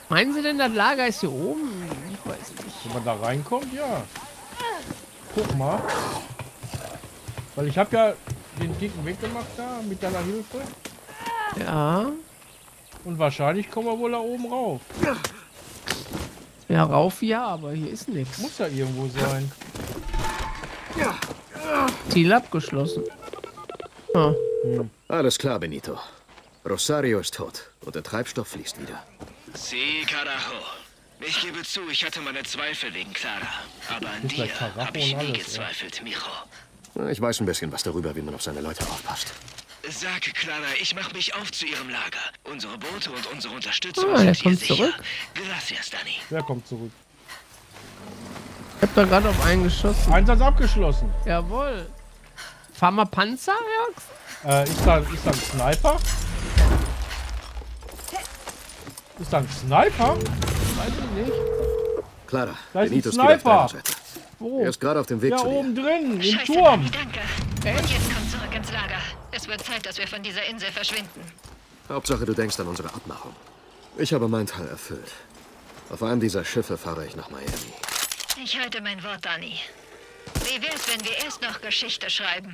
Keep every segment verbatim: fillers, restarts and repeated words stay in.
Meinen Sie denn, das Lager ist hier oben? Ich weiß nicht. Wenn man da reinkommt, ja. Guck mal. Weil ich habe ja den dicken Weg gemacht da mit deiner Hilfe. Ja. Und wahrscheinlich kommen wir wohl da oben rauf. Ja, rauf ja, aber hier ist nichts. Muss ja irgendwo sein. Ziel abgeschlossen. Ah. Hm. Alles klar, Benito. Rosario ist tot und der Treibstoff fließt wieder. Sí, carajo. Ich gebe zu, ich hatte meine Zweifel wegen Clara. Aber an Ist dir gleich Karacho habe ich und nie alles, gezweifelt, Mijo. Na, ich weiß ein bisschen was darüber, wie man auf seine Leute aufpasst. Sag Clara, ich mache mich auf zu ihrem Lager. Unsere Boote und unsere Unterstützung Ah, er sind hier kommt sicher. zurück. Gracias, Dani. Wer kommt zurück? Ich hab da gerade auf einen geschossen. Einsatz abgeschlossen. Jawohl. Fahr mal Panzer, Jörg? Äh, ist da, ist da ein Sniper? Ist da ein Sniper? Weiß ich nicht. Clara, Da ist ein Benito ist wieder auf Sniper. deiner Seite. Wo? Er ist gerade auf dem Weg Ja, zu dir. oben drin, im Scheiße, Turm. Dani, danke. Und jetzt komm zurück ins Lager. Es wird Zeit, dass wir von dieser Insel verschwinden. Hauptsache, du denkst an unsere Abmachung. Ich habe meinen Teil erfüllt. Auf einem dieser Schiffe fahre ich nach Miami. Ich halte mein Wort, Dani. Wie wär's, wenn wir erst noch Geschichte schreiben?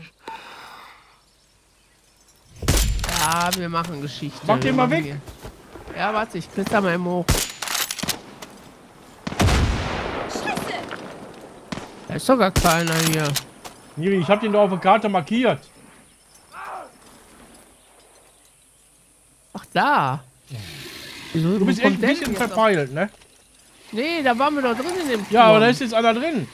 Ja, wir machen Geschichte. Mach den Wir mal machen weg. hier- Ja, warte, ich kletter mal eben hoch. Da ist doch gar keiner hier. Miri, ich hab den da auf der Karte markiert. Ach, da. Wieso, Du bist wo echt kommt ein der bisschen denn jetzt auf- verpeilt, ne? Nee, da waren wir doch drin in dem Turm. Ja, aber da ist jetzt einer drin.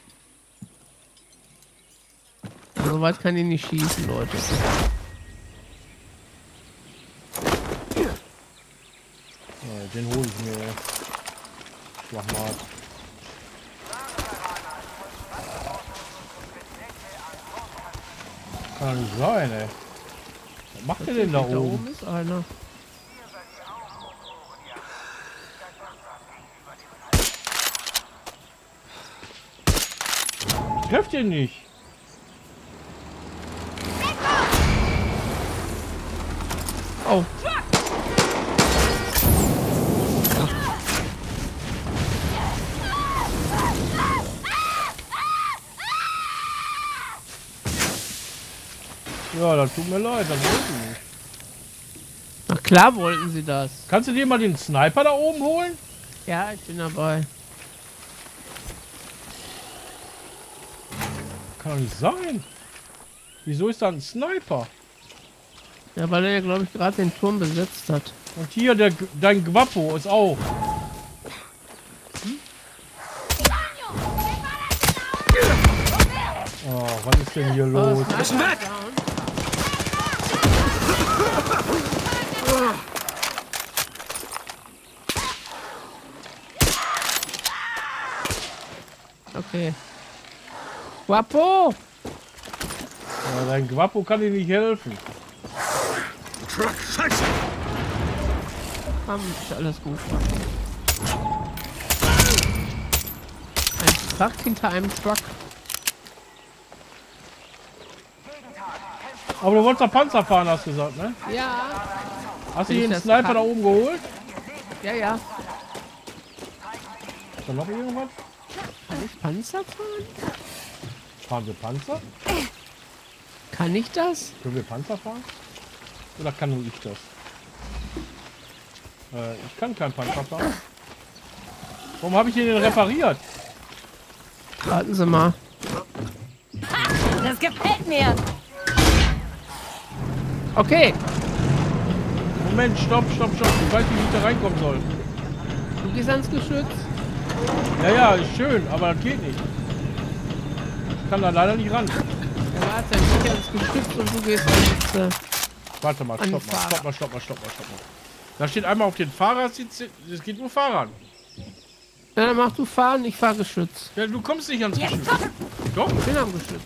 So weit kann ich nicht schießen, Leute. Ja, den hole ich mir. ey. Schwachmat. Kann doch nicht sein, ey. Was macht der denn da Da oben? oben ist einer. Ich treff den nicht. Oh. Ja, das tut mir leid, das wollte ich nicht. Na klar wollten sie das. Kannst du dir mal den Sniper da oben holen? Ja, ich bin dabei. Kann doch nicht sein. Wieso ist da ein Sniper? Ja, weil er ja, glaube ich, gerade den Turm besetzt hat. Und hier, der, dein Guapo ist auch. Oh, was ist denn hier los? Oh, ist weg! Okay. Guapo! Ja, dein Guapo kann dir nicht helfen. Komm, ist alles gut. Ein Truck hinter einem Truck. Aber du wolltest doch Panzer fahren, hast du gesagt, ne? Ja. Hast du Wenn ich den das Sniper kann. da oben geholt? Ja, ja. Ist da noch irgendwas? Kann ich Panzer fahren? Fahren wir Panzer? Kann ich das? Können wir Panzer fahren? Oder kann nur ich das? Äh, ich kann kein Panzer fahren. Warum habe ich den denn repariert? Warten Sie mal. Das gefällt mir. Okay. Moment, stopp, stopp, stopp. Ich weiß nicht, wie ich da reinkommen soll. Du gehst ans Geschütz. Ja, ja, ist schön, aber das geht nicht. Ich kann da leider nicht ran. Ja, warte, ich gehe ans Geschütz und du gehst ans... Äh, Warte mal, An stopp die mal, stopp mal, stopp mal, stopp mal, stopp mal. Da steht einmal auf den Fahrersitz, es geht nur Fahrrad. ja, dann mach du fahren, ich fahr Geschütz. Ja, du kommst nicht ans Geschütz. Doch? Ich bin am Geschütz.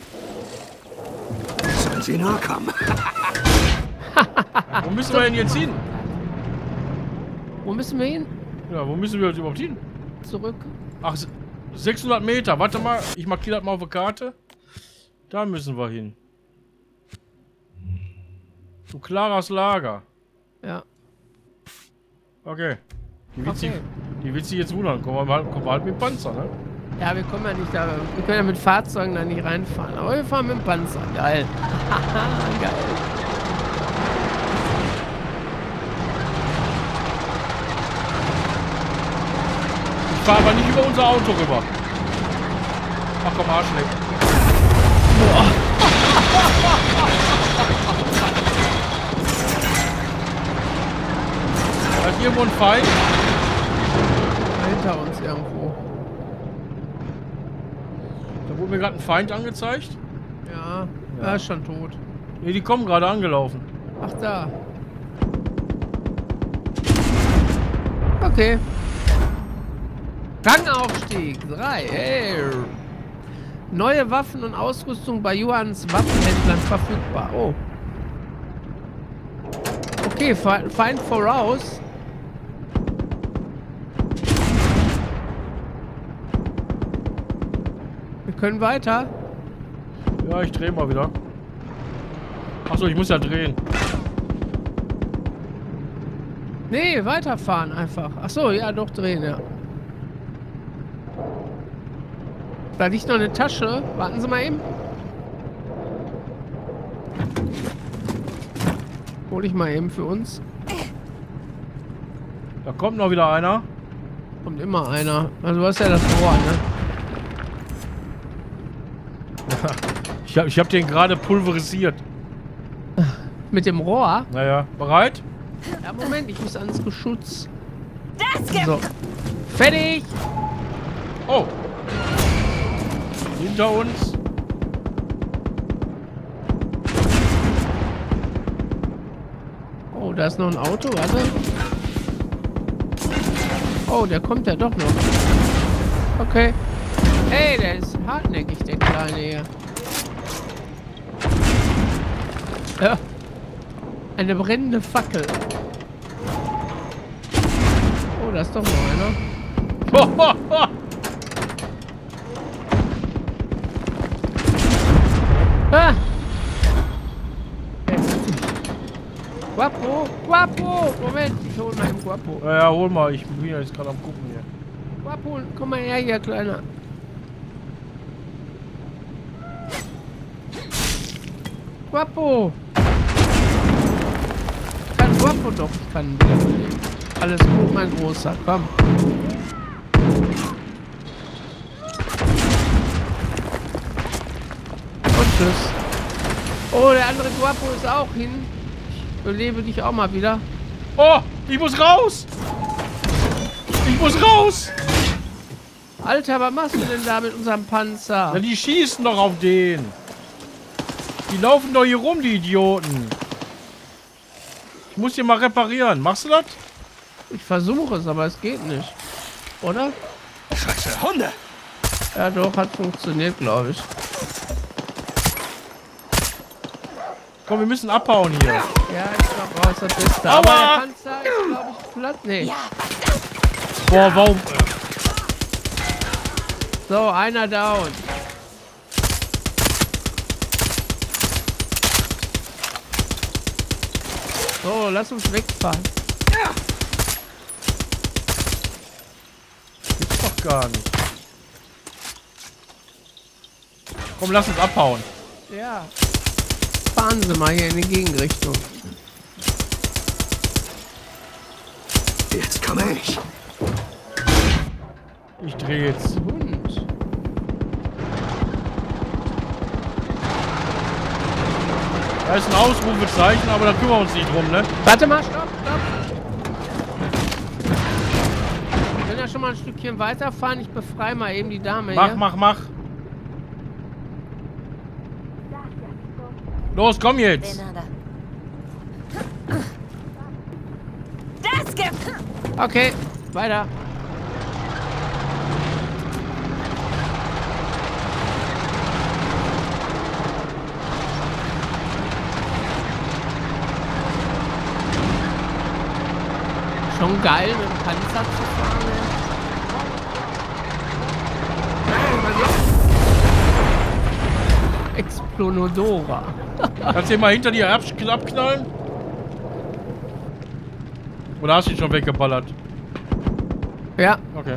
Sollen sie nahe kommen? Wo müssen wir denn jetzt hin? Wo müssen wir hin? Ja, wo müssen wir jetzt überhaupt hin? Zurück. Ach, sechshundert Meter. Warte mal, ich markiere das mal auf der Karte. Da müssen wir hin. Zu Claras Lager. Ja. Okay. Die wird, Okay. sich, die wird sich jetzt wundern. Kommen wir halt, kommen wir halt mit dem Panzer, ne? Ja, wir kommen ja nicht da. Wir können ja mit Fahrzeugen da nicht reinfahren. Aber wir fahren mit dem Panzer. Geil. Geil. Ich fahre aber nicht über unser Auto rüber. Ach komm, Arschleck. Da ist irgendwo ein Feind. Hinter uns irgendwo. Da wurde mir gerade ein Feind angezeigt. Ja, Ja. er ist schon tot. Ne, die kommen gerade angelaufen. Ach, da. Okay. Rangaufstieg. drei. Hey. Neue Waffen und Ausrüstung bei Johanns Waffenhändlern verfügbar. Oh. Okay, Fe- Feind voraus. Wir können weiter. Ja, ich drehe mal wieder. Achso, ich muss ja drehen. Nee, weiterfahren einfach. Ach so, ja, doch drehen, ja. Da liegt noch eine Tasche. Warten Sie mal eben. Hol ich mal eben für uns. Da kommt noch wieder einer. Kommt immer einer. Also du hast ja das Rohr, ne? Ich habe ich hab den gerade pulverisiert. Mit dem Rohr? Naja, bereit? Ja, Moment, ich muss ans Geschütz. Das gibt... So. Fertig! Oh. Hinter uns. Oh, da ist noch ein Auto, warte. Oh, der kommt ja doch noch. Okay. Ey, der ist hartnäckig, der Kleine hier. Ja. Eine brennende Fackel. Oh, da ist doch noch einer. Ah! Guapo! Guapo! Moment, ich hol mal einen Guapo. Ja, ja, hol mal. Ich bin ja jetzt gerade am gucken hier. Guapo, komm mal her hier, Kleiner. Guapo! Ich kann Guapo doch, ich kann ihn wiederbeleben. Alles gut, mein Großer, komm. Und tschüss. Oh, der andere Guapo ist auch hin. Ich belebe dich auch mal wieder. Oh, ich muss raus! Ich muss raus! Alter, was machst du denn da mit unserem Panzer? Ja, die schießen doch auf den. Die laufen doch hier rum, die Idioten. Ich muss hier mal reparieren. Machst du das? Ich versuche es, aber es geht nicht. Oder? Scheiße, Hunde! Ja, doch, hat funktioniert, glaube ich. Komm, wir müssen abhauen hier. Ja, ich glaube, raus das Beste. Aua! Aber der Panzer ist, glaube ich, platt. Nee. Ja, Boah, warum? So, einer down. So, lass uns wegfahren. Gibt's doch gar nicht. Komm, lass uns abhauen. Ja. Fahren Sie mal hier in die Gegenrichtung. Jetzt komme ich. Ich drehe jetzt. Hund. Da ist ein Ausrufezeichen, aber da kümmern wir uns nicht drum, ne? Warte mal, stopp, stopp. Wir können ja schon mal ein Stückchen weiterfahren. Ich befreie mal eben die Dame Mach, hier. mach, mach. Los, komm jetzt. Benada. Das gibt... Okay, weiter. Schon geil, mit dem Panzer zu fahren. ey. Explonodora. Kannst du den mal hinter dir abk- abknallen? Oder hast du ihn schon weggeballert? Ja. Okay.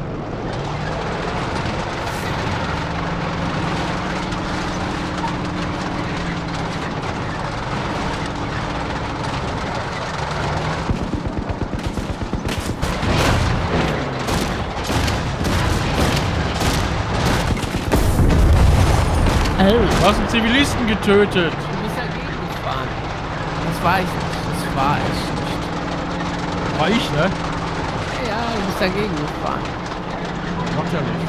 Oh. Du hast einen Zivilisten getötet. Du bist dagegen gefahren. Das war ich nicht. Das war ich nicht. War ich, ne? Ja, du bist dagegen gefahren. Macht ja nicht.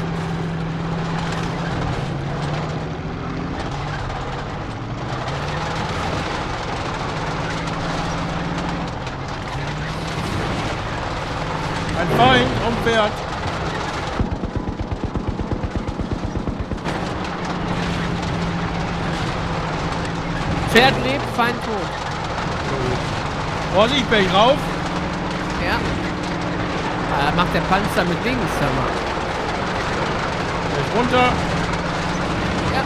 Ein Feind am Pferd. Pferd lebt, Feind tot. Vorsicht, Berg rauf. Ja. Ah, macht der Panzer mit links, hör mal. Berg runter. Ja.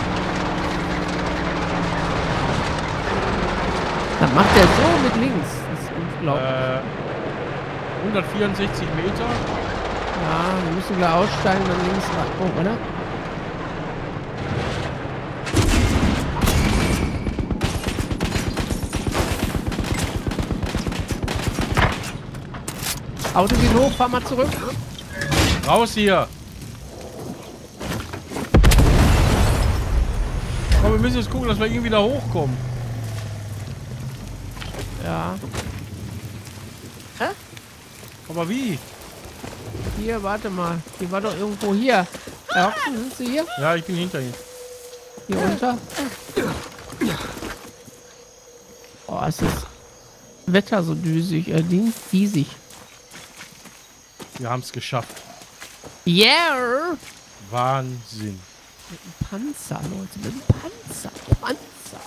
Dann macht er so mit links. Das ist unglaublich. Äh, hundertvierundsechzig Meter. Ja, wir müssen gleich aussteigen, dann links rein. Oh, oder? Auto geht hoch, fahr mal zurück. Raus hier. Komm, wir müssen jetzt gucken, dass wir irgendwie da hochkommen. Ja. Hä? Aber wie? Hier, warte mal. Die war doch irgendwo hier. Herr Hoxton, sind Sie hier? Ja, ich bin hinter ihm. Hier runter. Oh, es ist Wetter so düsig, äh, diesig. Wir haben es geschafft. Yeah! Wahnsinn. Mit dem Panzer, Leute, mit dem Panzer. Panzer.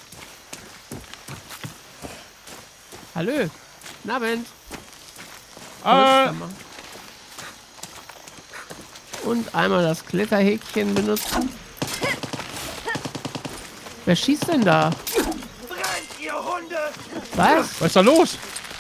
Hallo. Guten Abend. Ah, Und einmal das Kletterhäkchen benutzen. Wer schießt denn da? Brennt, ihr Hunde! Was? was ist da los?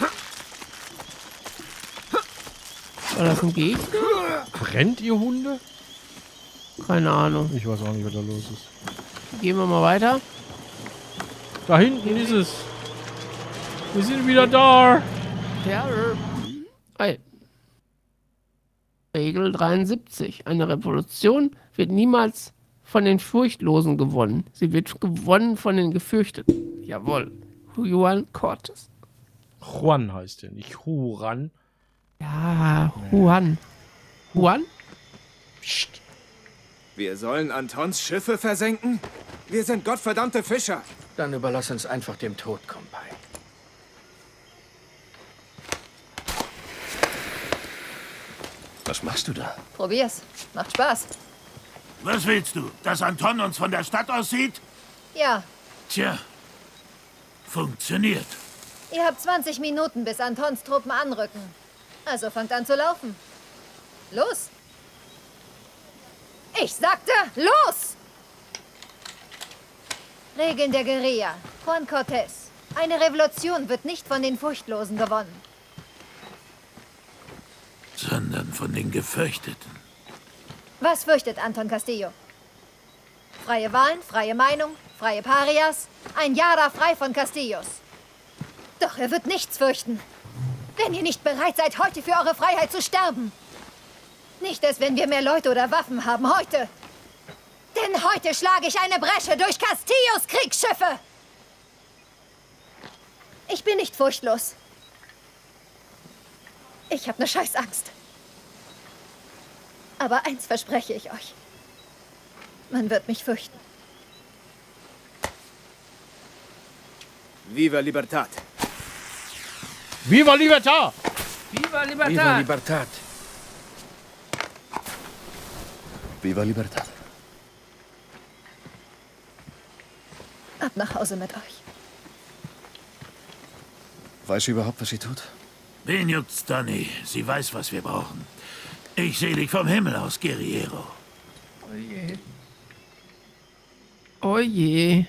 War das ein Gegner? Brennt ihr Hunde? Keine Ahnung. Ich weiß auch nicht, was da los ist. Gehen wir mal weiter. Da hinten ist es. Wir sind wieder da. Ja. Hey. Regel dreiundsiebzig. Eine Revolution wird niemals von den Furchtlosen gewonnen. Sie wird gewonnen von den Gefürchteten. Jawohl. Juan Cortes. Juan heißt der, nicht Huran. Ja, Juan. Juan? Psst. Wir sollen Antons Schiffe versenken? Wir sind gottverdammte Fischer. Dann überlass uns einfach dem Tod, Kompai. Was machst du da? Probier's. Macht Spaß. Was willst du? Dass Anton uns von der Stadt aussieht? Ja, Tja, funktioniert. ihr habt zwanzig Minuten, bis Antons Truppen anrücken. Also fangt an zu laufen. Los! Ich sagte, los! Regeln der Guerilla. Juan Cortés. Eine Revolution wird nicht von den Furchtlosen gewonnen. Sondern von den Gefürchteten. Was fürchtet Anton Castillo? Freie Wahlen, freie Meinung, freie Parias, ein Jahre frei von Castillos. Doch er wird nichts fürchten. Wenn ihr nicht bereit seid, heute für eure Freiheit zu sterben. Nicht erst, wenn wir mehr Leute oder Waffen haben, heute. Denn heute schlage ich eine Bresche durch Castillos Kriegsschiffe. Ich bin nicht furchtlos. Ich habe eine Scheißangst. Aber eins verspreche ich euch. Man wird mich fürchten. Viva Libertad. Viva Libertad! Viva Viva Libertad! Libertad. Viva Libertad. Ab nach Hause mit euch. Weiß sie überhaupt, was sie tut? Wen juckt's, Donny? Sie weiß, was wir brauchen. Ich sehe dich vom Himmel aus, Guerriero. Oh je. Oh je.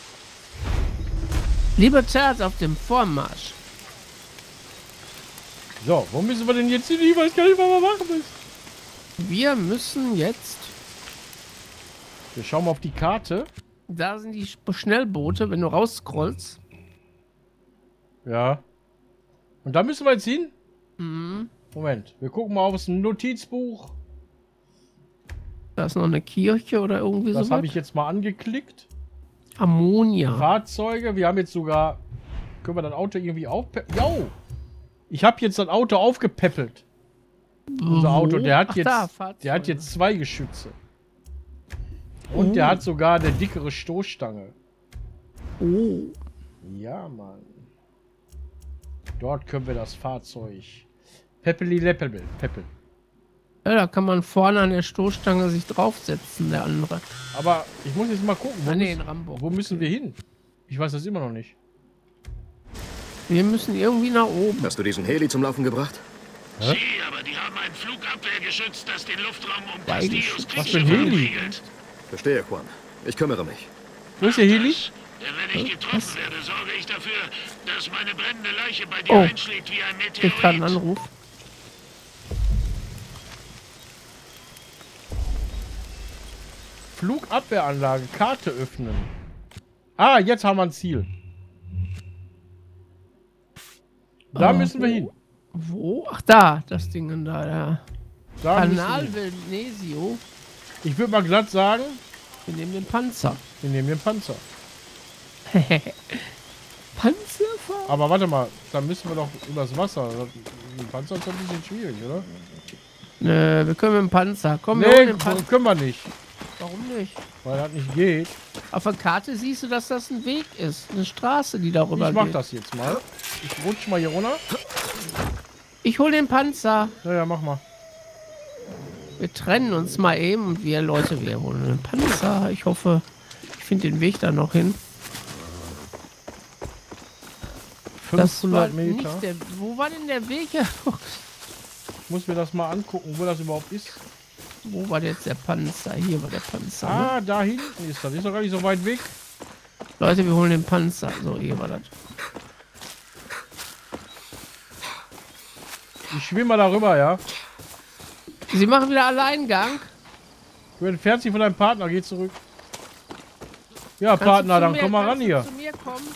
Libertad auf dem Vormarsch. So, wo müssen wir denn jetzt hin? Ich weiß gar nicht, was wir machen müssen. Wir müssen jetzt... Wir schauen mal auf die Karte. Da sind die Sch- Schnellboote, wenn du rausscrollst. Ja. Und da müssen wir jetzt hin? Mhm. Moment, wir gucken mal aufs Notizbuch. Da ist noch eine Kirche oder irgendwie so. Das habe ich jetzt mal angeklickt. Ammonia. Fahrzeuge, wir haben jetzt sogar... Können wir das Auto irgendwie aufpeppeln? Jo! Ich habe jetzt das Auto aufgepäppelt. Unser Auto, der hat Ach, jetzt... da, Fahrzeuge. Der hat jetzt zwei Geschütze. Und der hat sogar eine dickere Stoßstange. Oh. Ja, Mann. Dort können wir das Fahrzeug... Peppeli Leppel, Peppel. Ja, da kann man vorne an der Stoßstange sich draufsetzen, der andere. Aber ich muss jetzt mal gucken, wo, Ah, nee, müssen, in Rambo. wo müssen wir hin? Ich weiß das immer noch nicht. Wir müssen irgendwie nach oben. Hast du diesen Heli zum Laufen gebracht? Sie, aber die haben ein Flugabwehrgeschütz, das den Luftraum um Beigeschütz. Castillos Was für ein Kriegsschiffe Heli? umriegelt. Verstehe, Juan. Ich kümmere mich. Wo ist der Heli? Denn wenn ich getroffen Was? werde, sorge ich dafür, dass meine brennende Leiche bei dir Oh. einschlägt wie ein Ich krieg gerade einen Meteorit. Anruf. Flugabwehranlage, Karte öffnen. Ah, jetzt haben wir ein Ziel. Da Ah, müssen wir wo? hin. Wo? Ach, da, das Ding da, der Da müssen wir Canal hin. Velnesio. Ich würde mal glatt sagen, Wir nehmen den Panzer. wir nehmen den Panzer. Panzerfahrt? Aber warte mal, da müssen wir doch übers Wasser. Ein Panzer ist doch ein bisschen schwierig, oder? Nö, wir können mit dem Panzer. Komm, wir Nee, holen den Panzer. können wir nicht. Warum nicht? Weil das nicht geht. Auf der Karte siehst du, dass das ein Weg ist. Eine Straße, die darüber Ich mach geht. das jetzt mal. Ich rutsch mal hier runter. Ich hol den Panzer. Ja, ja, mach mal. Wir trennen uns mal eben und wir, Leute, wir holen den Panzer. Ich hoffe, ich finde den Weg da noch hin. Das war fünfhundert Meter. nicht der... Wo war denn der Weg? Ich muss mir das mal angucken, wo das überhaupt ist. Wo war jetzt der Panzer? Hier war der Panzer. Ne? Ah, da hinten ist das. Ist doch gar nicht so weit weg. Leute, wir holen den Panzer. So, hier war das. Ich schwimme mal darüber, ja. Sie machen wieder Alleingang. Du entfernst dich von deinem Partner, geh zurück. Ja, Kannst du Partner, zu dann mir- komm mal ran kannst du hier. zu mir kommen?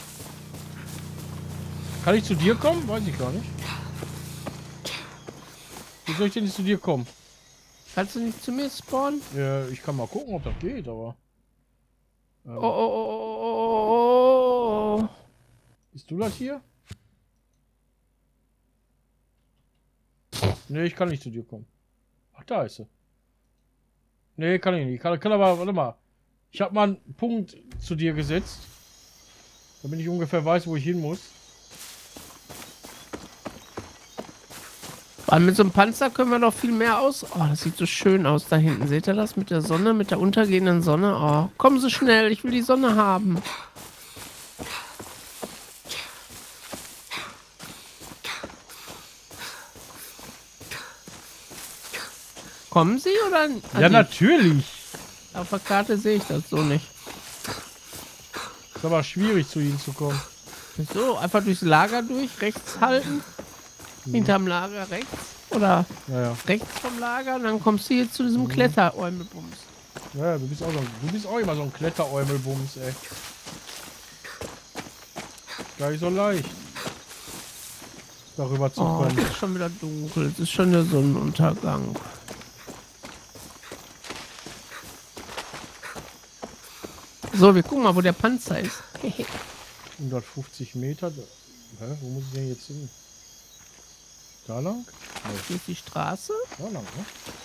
Kann ich zu dir kommen? Weiß ich gar nicht. Wie soll ich denn nicht zu dir kommen? Kannst du nicht zu mir spawnen? Ja, ich kann mal gucken, ob das geht, aber... Ähm, Oh, oh, oh, oh, oh, oh, oh. Bist du das hier? Nee, ich kann nicht zu dir kommen. Ach, da ist sie. Nee, kann ich nicht. Ich kann, kann aber, warte mal. Ich habe mal einen Punkt zu dir gesetzt. Damit ich ungefähr weiß, wo ich hin muss. Weil mit so einem Panzer können wir doch viel mehr aus. Oh, das sieht so schön aus da hinten. Seht ihr das mit der Sonne, mit der untergehenden Sonne? Oh, komm so schnell, ich will die Sonne haben. Kommen sie oder? Ah, Ja, nee. natürlich. Auf der Karte sehe ich das so nicht. Ist aber schwierig, zu ihnen zu kommen. So, einfach durchs Lager durch, rechts halten. Hinterm Lager rechts. Oder Naja. rechts vom Lager. Und dann kommst du hier zu diesem Kletteräumelbums. Ja, du bist auch so ein, du bist auch immer so ein Kletteräumelbums, ey. Gar nicht so leicht. Darüber zu Oh, kommen. es ist schon wieder dunkel. Es ist schon der Sonnenuntergang. So, wir gucken mal, wo der Panzer ist. hundertfünfzig Meter. Hä? Wo muss ich denn jetzt hin? Da lang? Hier ist die Straße. Da lang, ne?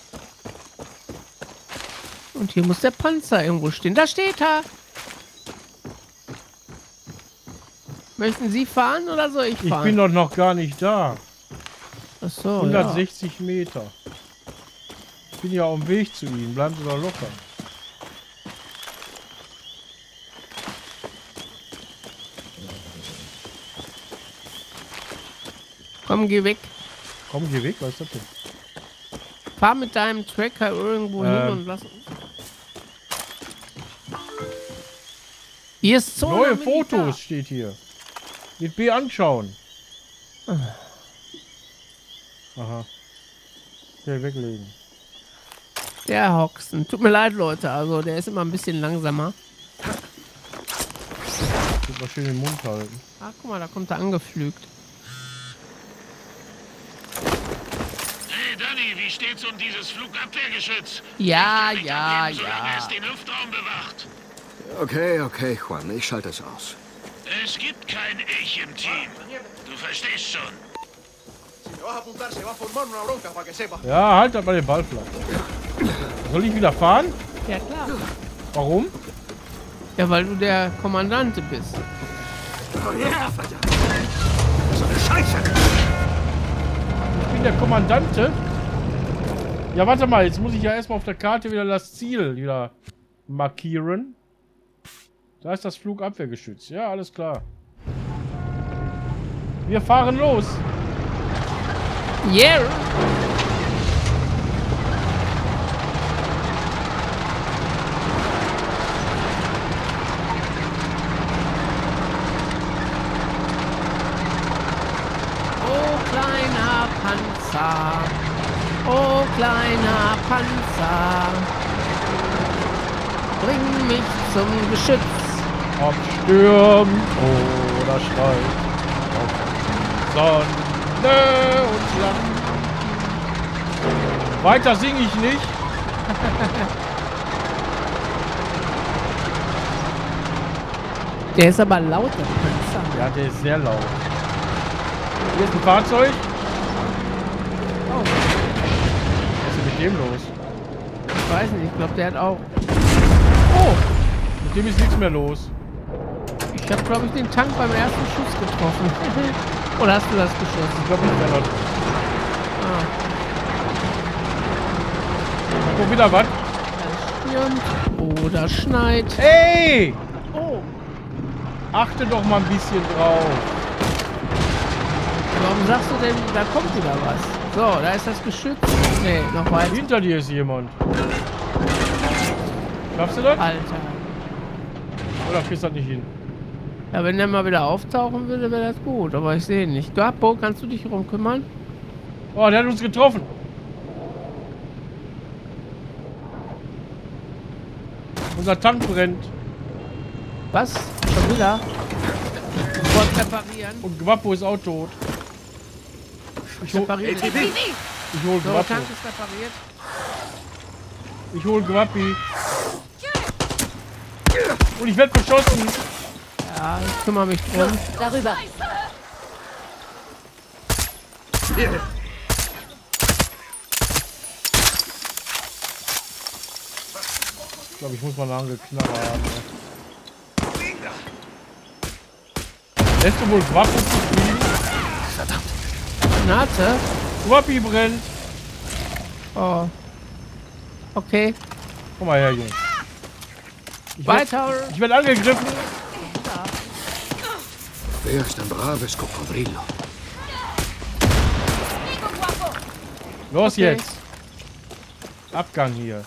Und hier muss der Panzer irgendwo stehen. Da steht er. Möchten Sie fahren oder soll ich Ich fahren? bin doch noch gar nicht da. Ach so, ja. hundertsechzig Meter. Ich bin ja auf dem Weg zu Ihnen. Bleiben Sie doch locker. Komm, geh weg. Komm, geh weg. Was ist das denn? Fahr mit deinem Tracker irgendwo Ähm. hin und lass uns. Hier ist Zone Neue Militar. Fotos steht hier. Mit B anschauen. Aha. Okay, weglegen. Der Hoxen. Tut mir leid, Leute. Also, der ist immer ein bisschen langsamer. Muss mal schön den Mund halten. Ach, guck mal, da kommt er angeflügt. Hey, Danny, wie steht's um dieses Flugabwehrgeschütz? Ja, Ich kann nicht ja, abheben, solange ja. es den Luftraum bewacht. Okay, okay, Juan, ich schalte es aus. Es gibt kein Ich im Team. Du verstehst schon. Ja, halt mal den Ball flach. Soll ich wieder fahren? Ja, klar. Warum? Ja, weil du der Kommandante bist. So eine Scheiße! Ich bin der Kommandante. Ja, warte mal, jetzt muss ich ja erstmal auf der Karte wieder das Ziel wieder markieren. Da ist das Flugabwehrgeschütz. Ja, alles klar. Wir fahren los. Yeah! Oh, kleiner Panzer. Oh, kleiner Panzer. Bring mich zum Geschütz. Ob stürmt oder schreit. Ob Sonne und Land. Weiter singe ich nicht. Der ist aber laut, der Panzer. Ja, der ist sehr laut. Hier ist ein Fahrzeug. Oh, Was ist denn mit dem los? ich weiß nicht, ich glaube, der hat auch... Oh, Mit dem ist nichts mehr los. ich habe, glaube ich, den Tank beim ersten Schuss getroffen. Oder hast du das geschossen? Ich glaube nicht mehr noch. Ah, Guck wieder was. es stürmt oder schneit. Ey! Oh, Achte doch mal ein bisschen drauf. warum sagst du denn, da kommt wieder was? So, da ist das Geschütz. Nee, noch weiter. Hinter dir ist jemand. Schaffst du das? Alter. Oder kriegst du das nicht hin? Ja, wenn der mal wieder auftauchen würde, wäre das gut. Aber ich sehe ihn nicht. Gabo, kannst du dich darum kümmern? Oh, der hat uns getroffen. Unser Tank brennt. Was? Schon wieder? Sofort reparieren. Und Gwappo ist auch tot. Ich hol, Reparieren. ich hol So, Gwappo. Tank ist repariert. Ich hol Gwappi. Und ich werde beschossen. Ja, ich kümmere mich drum. Darüber. Ich glaube, ich muss mal eine andere Knarre haben. Lässt du wohl Gwappo zufrieden? Granate? Gwappi brennt. Oh. Okay. Komm mal her, Junge. Ich werd, Weiter. ich werde angegriffen. Wer ist ein braves Cocodrilo? Los Okay. jetzt. Abgang hier.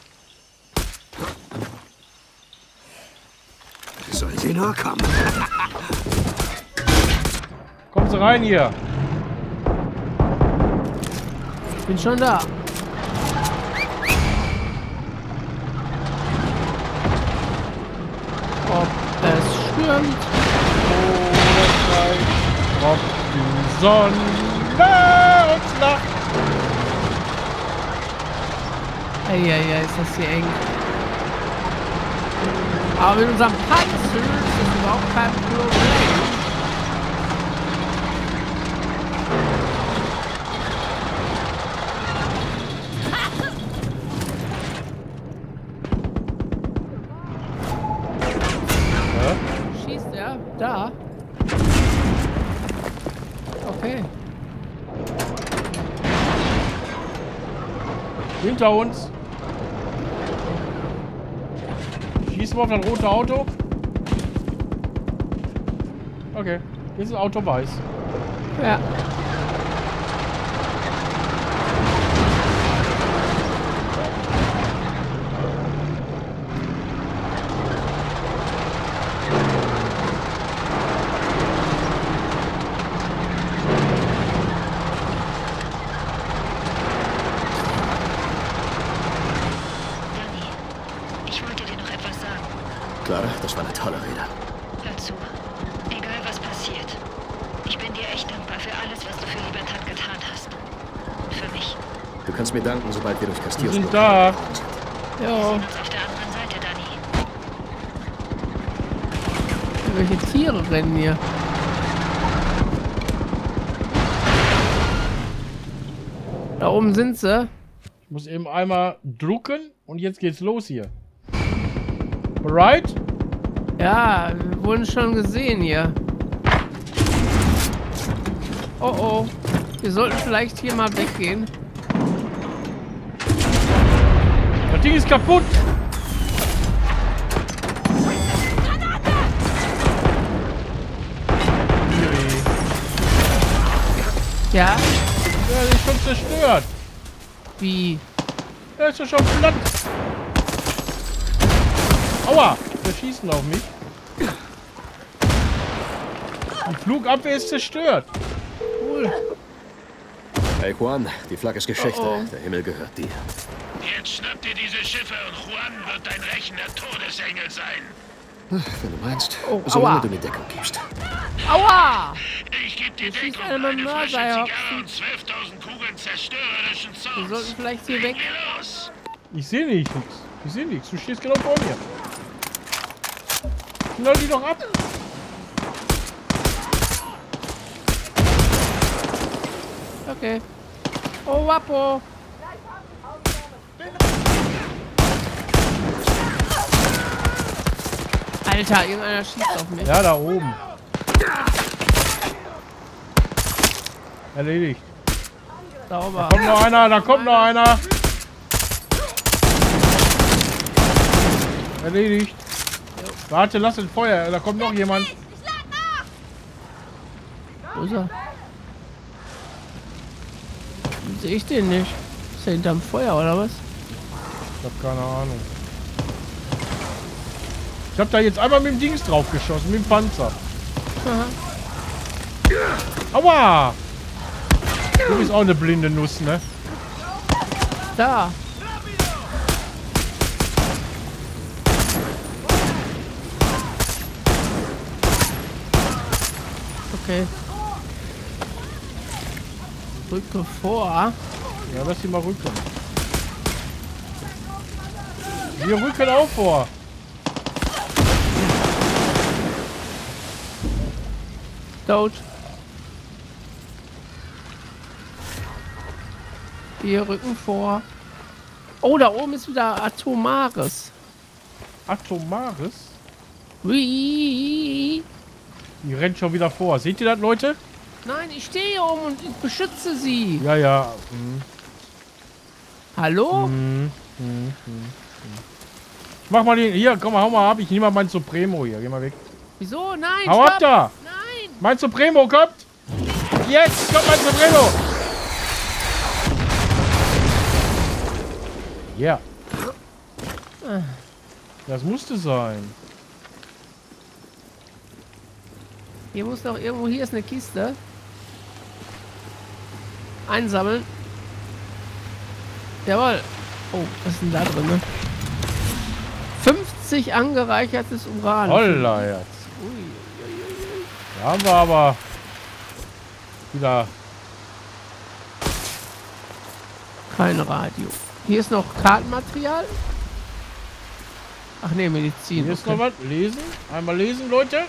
Sollen sie nur kommen? Kommen Sie rein hier. Ich bin schon da. Ob es stürmt. Ob die Sonne uns lacht. Eieiei, ist das hier eng. Aber mit unserem Panzer ist das überhaupt kein Problem. Schießt er? Da? Okay. Hinter uns. Schießen wir auf das rote Auto. Okay. Jetzt ist das Auto weiß. Ja. Clara, das war eine tolle Rede. Hör zu. Egal was passiert. Ich bin dir echt dankbar für alles, was du für Libertad getan hast. Für mich. Du kannst mir danken, sobald wir durch Castillos Wir sind Blockade da. gekommen sind. Wir Ja. sehen uns auf der anderen Seite, Dani. Welche Tiere rennen hier? Da oben sind sie. Ich muss eben einmal drucken und jetzt geht's los hier. Bereit? Ja, wir wurden schon gesehen hier. Oh oh. Wir sollten vielleicht hier mal weggehen. Das Ding ist kaputt. Ja? Ja, der ist schon zerstört. Wie? Der ist ja schon platt. Aua, der schießen auf mich. Die Flugabwehr ist zerstört. Cool. Hey Juan, die Flagge ist Geschichte. Oh, oh. Der Himmel gehört dir. Jetzt schnapp dir diese Schiffe und Juan wird dein rächender Todesengel sein. Wenn du meinst, Oh, solange aua. du mir Deckung gibst. Aua! Ich geb dir Jetzt schießt Deckung, einer mit dem eine Flasche Mörser, ja. Zigarre und zwölftausend Kugeln zerstörerischen Wir Zorns. sollten vielleicht hier weg. Geh los! Ich sehe nicht nichts. Ich sehe nichts. Du stehst genau vor mir. Knall die doch ab. Okay. Oh, Wappo. Alter, irgendeiner schießt auf mich. Ja, da oben. Erledigt. Sauber. Kommt noch einer, da kommt noch einer. Erledigt. Warte, lass den Feuer. Da kommt noch jemand. Wo ist er? Sehe ich den nicht. Ist er hinterm Feuer oder was? Ich hab keine Ahnung. Ich hab da jetzt einmal mit dem Dings drauf geschossen, mit dem Panzer. Aha. Aua! Du bist auch eine blinde Nuss, ne? Da. Okay. Rücke vor. Ja, lass die mal rücken. Wir rücken auch vor. Tot. Wir rücken vor. Oh, da oben ist wieder Atomaris. Atomaris? Wie? Die rennt schon wieder vor. Seht ihr das, Leute? Nein, ich stehe hier oben und ich beschütze sie. Ja, ja. Hm. Hallo? Hm, hm, hm, ich mach mal den. Hier, komm mal, hau mal ab. Ich nehme mal meinen Supremo hier. Geh mal weg. Wieso? Nein, Hau ab stopp. da! Nein. Mein Supremo kommt! Jetzt kommt mein Supremo! Ja. Yeah. Das musste sein. Hier muss doch irgendwo, hier ist eine Kiste. Einsammeln. Jawohl. Oh, was ist denn da drin? Ne? fünfzig angereichertes Uran. Holla jetzt. Ui. Da haben wir aber wieder Kein Radio. Hier ist noch Kartenmaterial. Ach nee, Medizin. Hier ist okay. noch was. Lesen. Einmal lesen, Leute.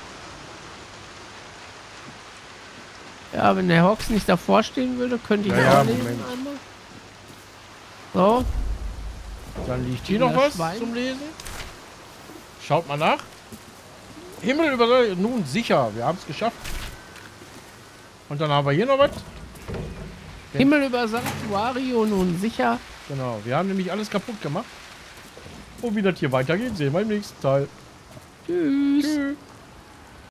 Ja, wenn der Hox nicht davor stehen würde, könnte ich Ja, auch ja, lesen Moment. einmal. So. Dann liegt hier Ja, noch was Schwein. zum Lesen. Schaut mal nach. Himmel über nun sicher. Wir haben es geschafft. Und dann haben wir hier noch was. Himmel über Sanctuario nun sicher. Genau. Wir haben nämlich alles kaputt gemacht. Und wie das hier weitergeht, sehen wir im nächsten Teil. Tschüss. Tschüss.